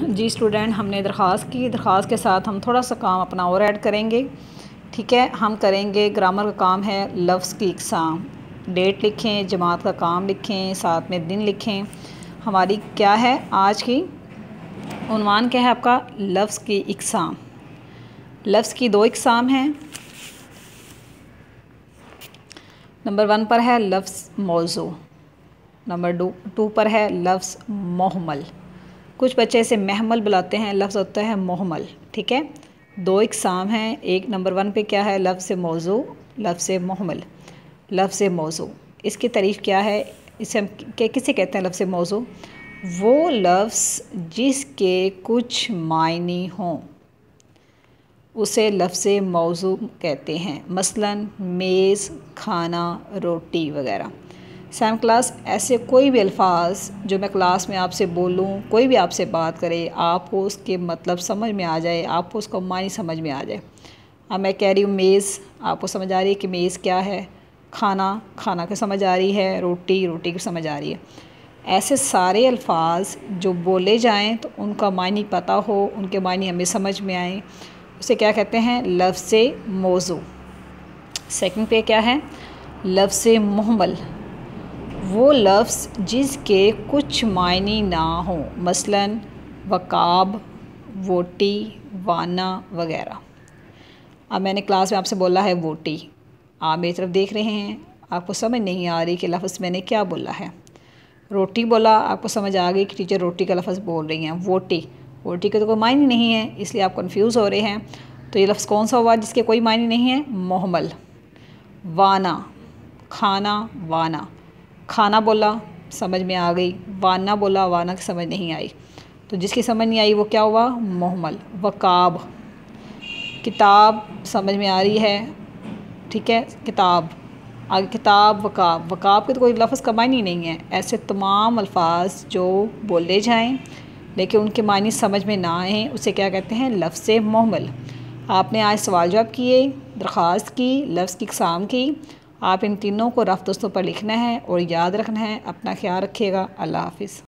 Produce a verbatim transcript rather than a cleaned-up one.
जी student, हमने दरख्वास्त की। दरख्वास्त के साथ हम थोड़ा सा काम अपना और ऐड करेंगे। ठीक है, हम करेंगे ग्रामर का काम है लफ्ज़ की इकसाम। डेट लिखें, जमात का काम लिखें, साथ में दिन लिखें। हमारी क्या है आज की उन्वान, क्या है आपका? लफ्ज़ की इकसाम। लफ्ज़ की दो इकसाम हैं। नंबर वन पर है लफ्ज़ मौजू, नंबर टू टू पर है लफ्ज़ मोहमल। कुछ बच्चे इसे महमल बुलाते हैं, लफ्ज़ होता है मोहमल। ठीक है, दो इकसाम हैं। एक नंबर वन पे क्या है? लफ्ज़ मौजू, लफ्ज़ मोहमल। लफ्ज़ मौजू, इसकी तारीफ़ क्या है? इसे हम के किसे कहते हैं लफ्ज़ मौजू? वो लफ्ज़ जिसके कुछ मायने हों उसे लफ्ज़ मौजू कहते हैं। मसलन मेज़, खाना, रोटी वगैरह। सेवन क्लास, ऐसे कोई भी अल्फाज जो मैं क्लास में आपसे बोलूँ, कोई भी आपसे बात करे, आपको उसके मतलब समझ में आ जाए, आपको उसका मानी समझ में आ जाए। अब मैं कह रही हूँ मेज़, आपको समझ आ रही है कि मेज़ क्या है? खाना, खाना की समझ आ रही है। रोटी, रोटी की समझ आ रही है। ऐसे सारे अल्फाज जो बोले जाएँ तो उनका मानी पता हो, उनके मानी हमें समझ में आए, उसे क्या कहते हैं? लफ्ज़ मौजू। सेकंड पे क्या है? लफ्ज़ मुहम्मल, वो लफ्ज़ जिसके कुछ मायने ना हो, मसलन वकाब, वोटी, वाना वगैरह। अब मैंने क्लास में आपसे बोला है वोटी, आप मेरी तरफ देख रहे हैं, आपको समझ नहीं आ रही कि लफ्ज़ मैंने क्या बोला है। रोटी बोला, आपको समझ आ गई कि टीचर रोटी का लफ्ज़ बोल रही हैं। वोटी, वोटी के तो कोई मायने नहीं है, इसलिए आप कंफ्यूज हो रहे हैं। तो ये लफ्ज़ कौन सा हुआ जिसके कोई मायने नहीं है? मोहम्मल। वाना, खाना, वाना। खाना बोला, समझ में आ गई। वाना बोला, वाना की समझ नहीं आई, तो जिसकी समझ नहीं आई वो क्या हुआ? मोहम्मल। वकाब, किताब समझ में आ रही है। ठीक है, किताब। आगे किताब, वकाब। वकाब के तो कोई लफ्ज़ का मानी नहीं है। ऐसे तमाम अल्फाज जो बोले जाएं लेकिन उनके मानी समझ में ना आए, उसे क्या कहते हैं? लफ्ज़ मोहम्मल। आपने आज सवाल जवाब किए, दरख्वास्त की, लफ्ज़ की इकसाम की। आप इन तीनों को रफ़ दस्तों पर लिखना है और याद रखना है। अपना ख्याल रखिएगा। अल्लाह हाफ़िज़।